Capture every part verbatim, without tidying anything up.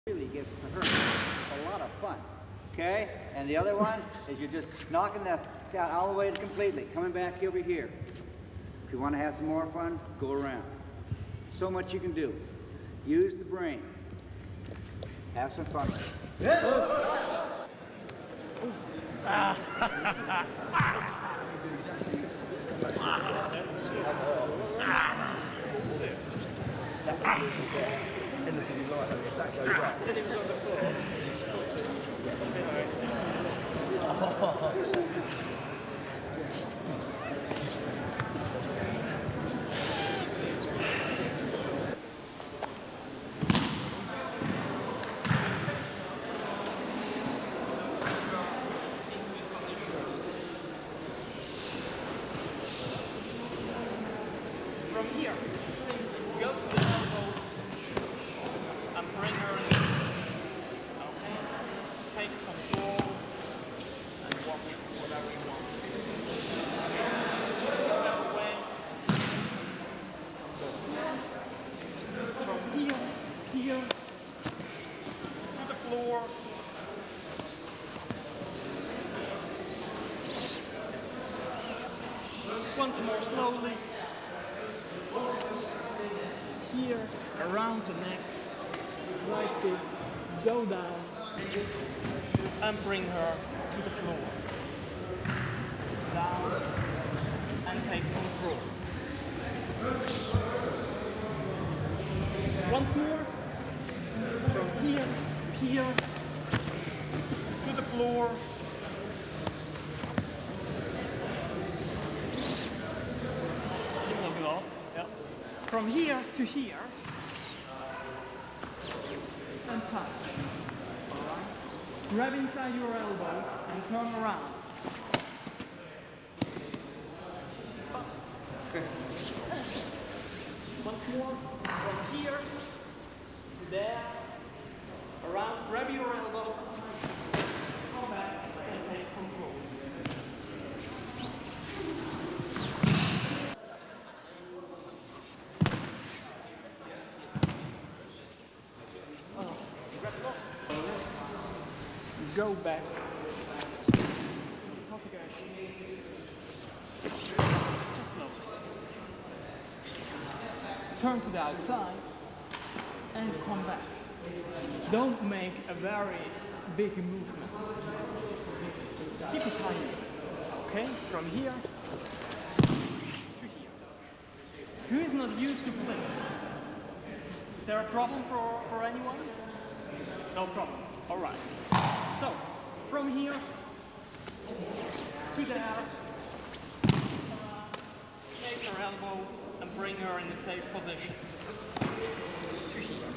really gets to hurt. It's a lot of fun. Okay? And the other one is you're just knocking the down all the way completely, coming back over here. If you want to have some more fun, go around. So much you can do. Use the brain. Have some fun with it. Yeah. Anything you like, if that goes up. Then it was on the floor. From here, go to the elbow and bring her in. Okay? Take control and walk whatever you want. Step away. From here, here, to the floor. Once more slowly. Here, around the neck, like this, go down, and bring her to the floor. Down, and take control. Once more, from here, here, to the floor. Yeah. From here to here, and touch. Alright. Grab inside your elbow and turn around. Okay. Once more, from here to there, around, grab your elbow, come back and take control. Go back. Just low. Turn to the outside and come back. Don't make a very big movement. Keep it tiny. Okay? From here to here. Who is not used to flip? Is there a problem for, for anyone? No problem. Alright. So, from here to there, take her elbow and bring her in a safe position. To here.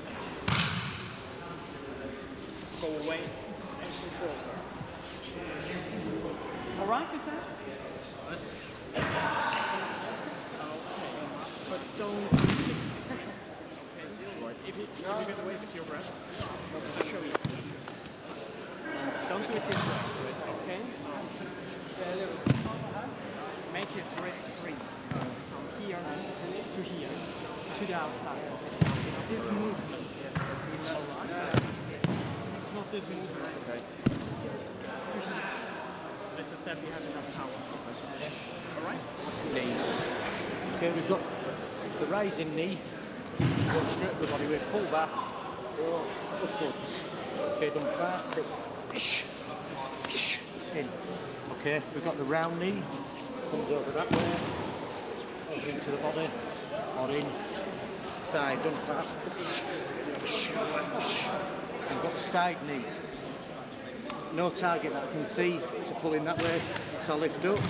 Go away and control her. Alright with that? Yes. Okay. But don't fix the wrists. Okay. If you, if you get away with your breath, I'll show you. Don't do it this way, okay? Make his wrist free. From here to here, to the outside. It's this movement. Alright? It's not this movement. Okay. This is that we have enough power. Alright? Knees. Okay, we've got the rising knee. Go straight to the body weight. Pull back. Go upwards. Okay, done fast. In. Okay, we've got the round knee, comes over that way, over into the body, or in, side, done fast. And we've got the side knee. No target that I can see to pull in that way, so I lift up.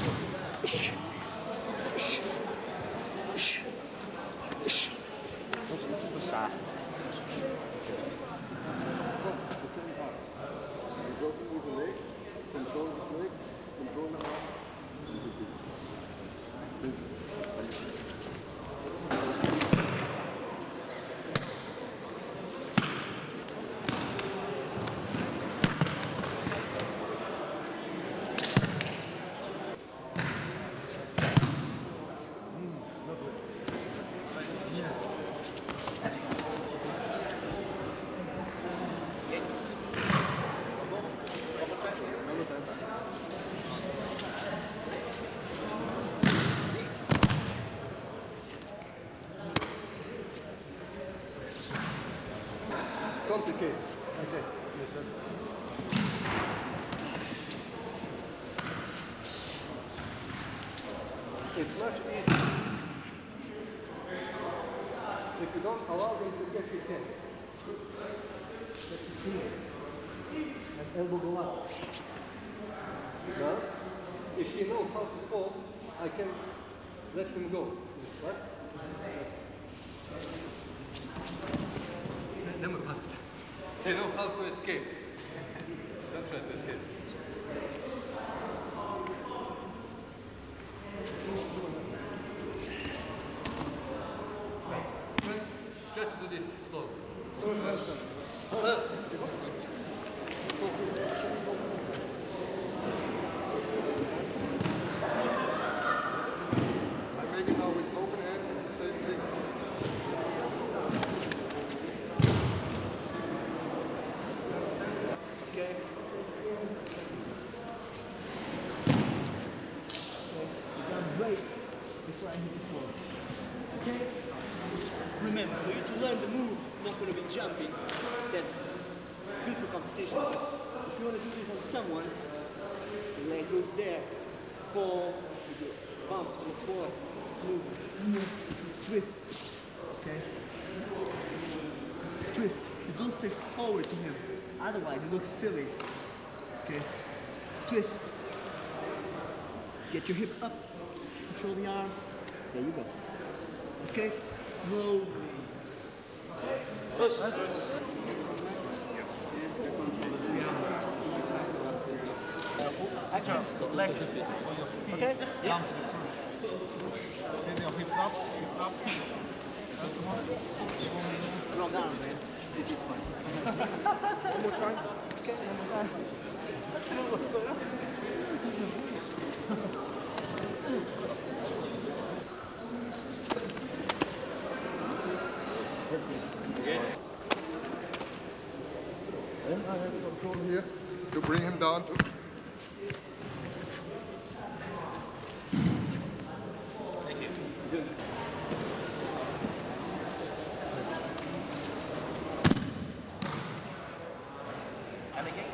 What's the side? Working with the leg, control the leg, control the arm. complicated. Like that. Yes, sir. It's much easier if you don't allow them to get his head. Let his heel and elbow go up. Now, if he knows how to fall, I can let him go. What? Number one. They know how to escape. Don't try to escape. Try to do this slow. First. I'm making now with open hands the same thing. Okay. You can wait before I hit the floor. Okay? Remember, for you to learn the move, not going to be jumping. That's good for competition. But if you want to do this on someone, the leg goes there, fall, you do bump on the floor, smooth, twist. Okay? Twist. You don't stay forward to him. Otherwise, it looks silly. Okay? Twist. Get your hip up. Control the arm. There you go. Okay? Slowly. Push. Action. So legs. Okay? Yeah. Send your hips up, hips up. That's the one. Roll down, man. It is fine. One more time. Okay, one more time. I don't know what's going on. Okay. Then I have control here to bring him down to. Thank you. Good. And again.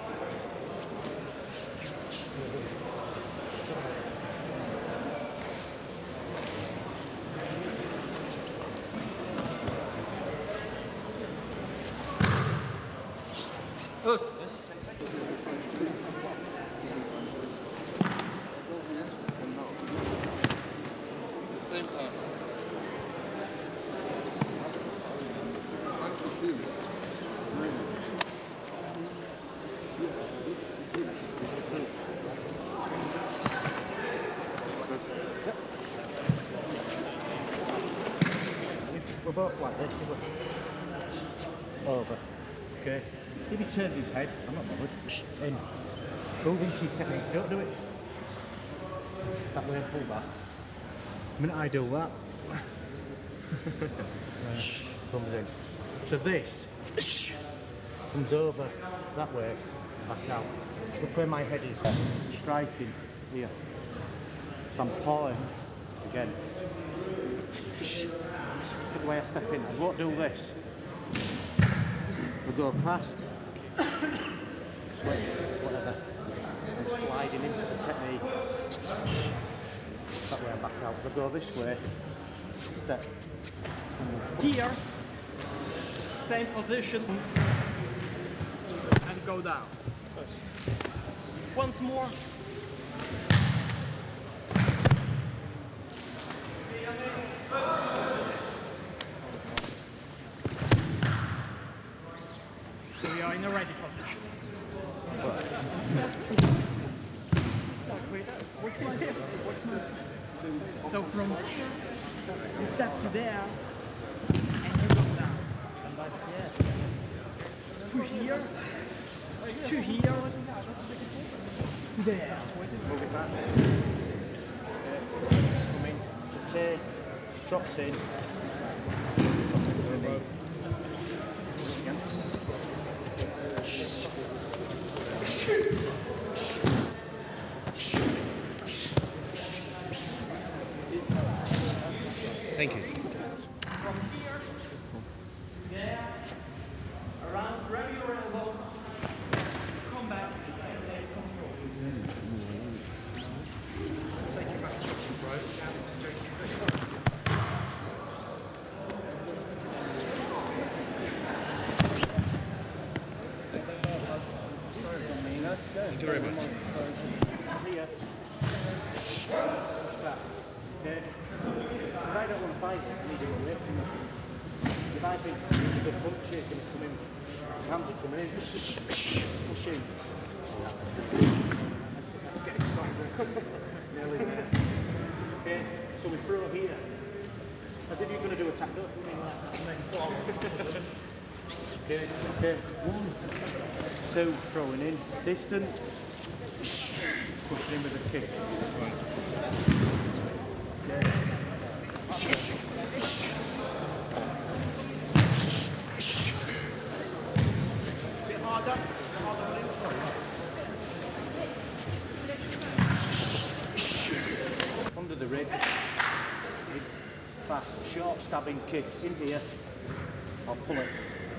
Us. The same time. We're both like this. Over. Okay. If he turns his head, I'm not bothered. In. Move into your technique. Don't do it that way and pull back. The minute I do that, comes in. So this comes over that way, back out. Look where my head is. Striking here. So I'm pawing again. Look the way I step in. I won't do this. We'll go past. Swing, whatever. I'm sliding into the technique. That way I'm back out. We'll go this way. Step. Here, same position, and go down. Once more. So we are in a ready position. So from you step to there, and you go down. To here, to here, to there. Move it back. Come in. Take. Drops in. Thank you. From here, there, around. Thank you very much. Here. Okay. If I don't want to fight, I need to go away from this. If I think it's a good punch, it's going to come in. Your hands are coming in. Push in. Get it stronger. Nearly there. Okay, so we throw here. As if you're going to do a tackle. Okay, okay. One, two, throwing in. Distance. Pushing in with a kick. Okay. A bit harder. Harder in. Under the ribs. Fast, short stabbing kick in here. I'll pull it.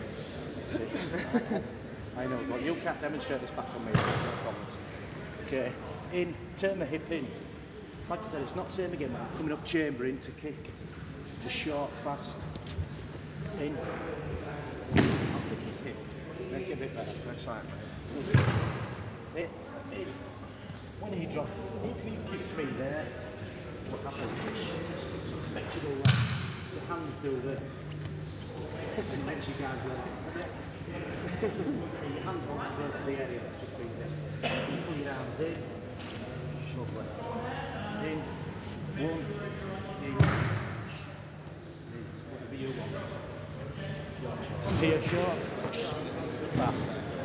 I know, but you can't demonstrate this back on me. No problems. Okay, in, turn the hip in. Like I said, it's not the same again. I'm coming up chamber in to kick. Just a short, fast. In. I'll kick his hip. Make it a bit better. Next time. In. In. When he drops, if he kicks me there, what happens? Makes you go left. Your hands do this. And it makes you guys go a bit. And your hands want to go to the area that's just been this. So you pull your arms in. Lovely. In. One. In. In. Whatever you want. Short. Here, short. Fast.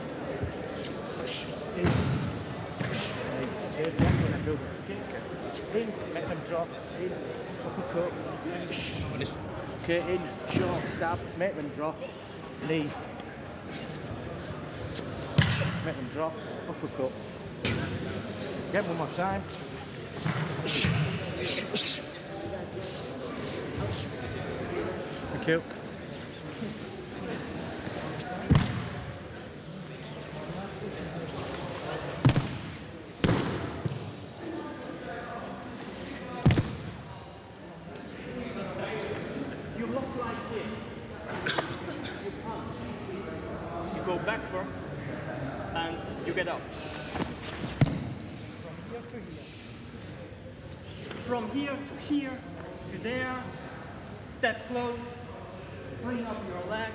In. Here's one when I do the kick. In. Let them drop. In. Uppercut. Okay, in. Short stab. Make them drop. Knee. Make them drop. Uppercut. Get one more time. Thank you. You look like this. You punch. You go backward and you get up. From here to here, to there, step close, bring up your leg,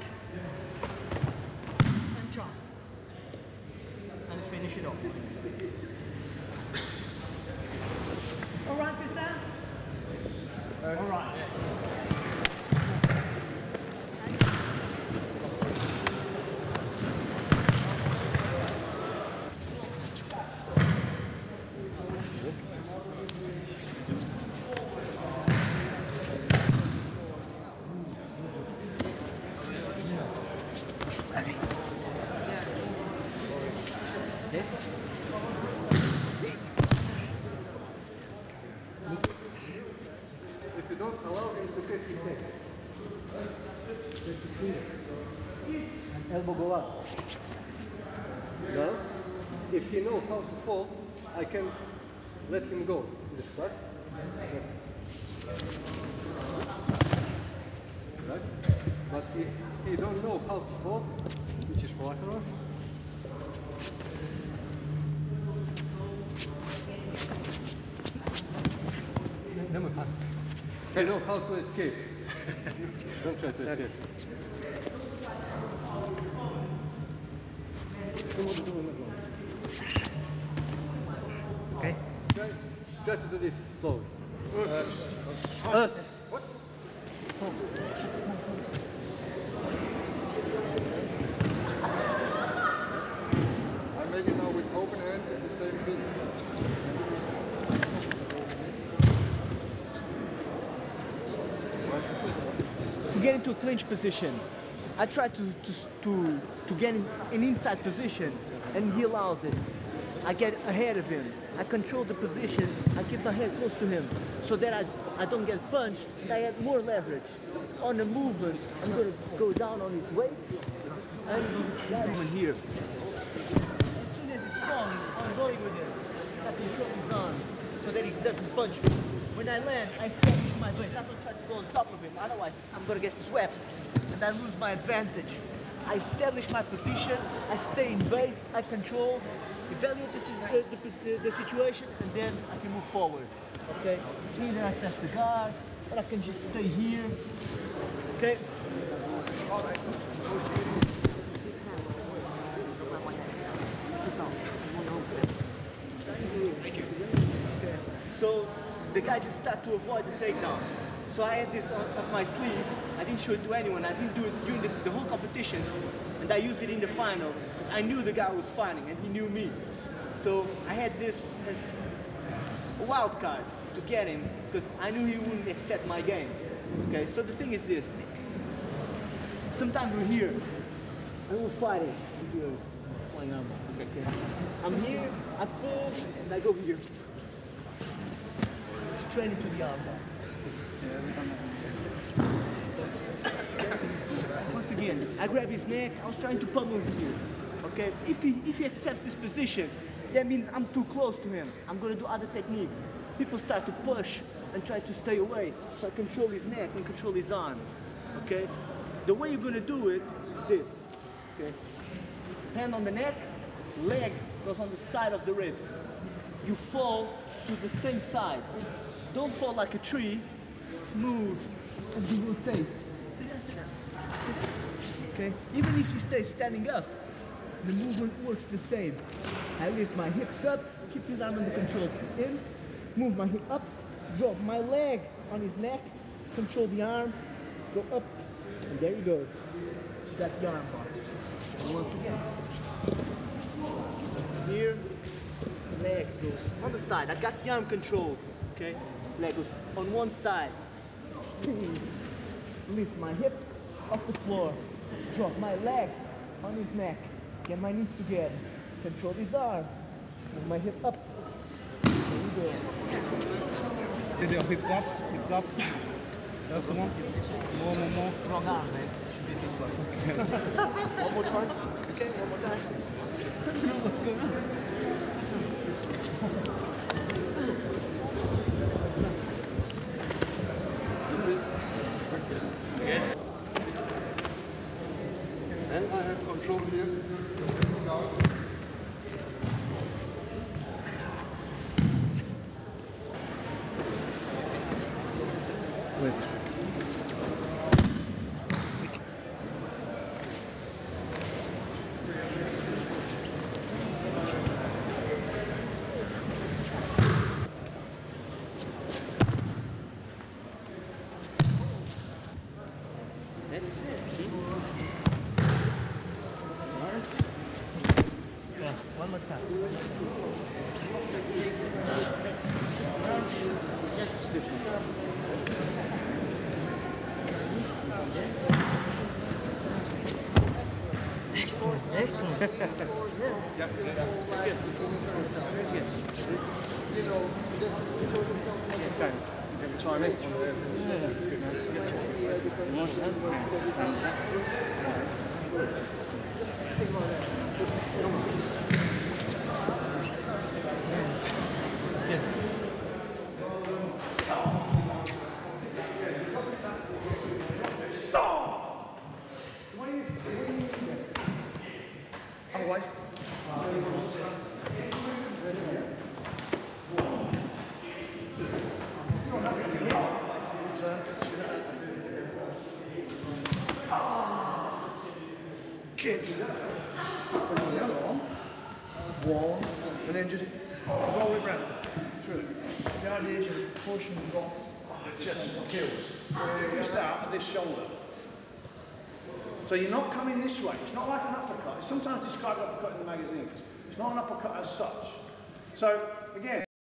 and jump. And finish it off. All right, with that? All right. If you don't allow him to kick, he kicks. And elbow go up. Now, if he knows how to fall, I can let him go in the squat. Right? But if he don't know how to fall, which is collateral, never mind. I know how to escape. Don't try to escape. Okay. Try, try to do this slowly. Us. Us. What? I'm making now with open hands the same thing. To get into a clinch position, I try to to to, to get in an inside position, and he allows it. I get ahead of him. I control the position. I keep my head close to him, so that I I don't get punched. And I have more leverage on the movement. I'm going to go down on his waist and that movement here. As soon as he's falling, I'm going with him. I control his arms so that he doesn't punch me. When I land, I step into my waist. I don't try to go on top of him. Otherwise, I'm going to get swept and I lose my advantage. I establish my position, I stay in base, I control, evaluate this is the, the, the situation, and then I can move forward. Okay? Either I test the guard, or I can just stay here. Okay? Okay. So the guy just started to avoid the takedown. So I had this on, on my sleeve. I didn't show it to anyone. I didn't do it during the, the whole competition. And I used it in the final because I knew the guy was fighting and he knew me. So I had this as a wild card to get him because I knew he wouldn't accept my game. Okay, so the thing is this, Nick. Sometimes we're here and we're fighting. We're flying arm. Okay. Okay. I'm here, I pull, and I go here. Straight into the arm bar. Once again, I grab his neck. I was trying to pummel him here. Okay, if he if he accepts this position, that means I'm too close to him. I'm gonna do other techniques. People start to push and try to stay away. So I control his neck and control his arm. Okay, the way you're gonna do it is this. Okay, hand on the neck, leg goes on the side of the ribs. You fall to the same side. Don't fall like a tree. Smooth and you rotate. See that? Okay? Even if you stay standing up, the movement works the same. I lift my hips up, keep his arm under control. In, move my hip up, drop my leg on his neck, control the arm, go up, and there he goes. You got the arm bar. And once again. Here, leg goes on the side. I got the arm controlled. Okay? Leg goes on one side. Lift my hip off the floor. Drop my leg on his neck. Get my knees together. Control his arm. Move my hip up. There we go. Did your hips up? Hips up. That's the one. More, more, more. Wrong arm, man. Should be this way. One more time. Okay, one more time. What's going on? And I have control here. Wait. This? Yeah, one more time. Just different. Excellent, excellent. Yes. Yep. Good. Good. This. You know, Yeah, go. every time each. Yeah, good man. You want Yes. That's good. Away. Kicks. One, and then just roll it round. Through. The idea is you push and drop, just kills. So you start at this shoulder. So you're not coming this way. It's not like an uppercut. It's sometimes described uppercut in the magazines. It's not an uppercut as such. So again.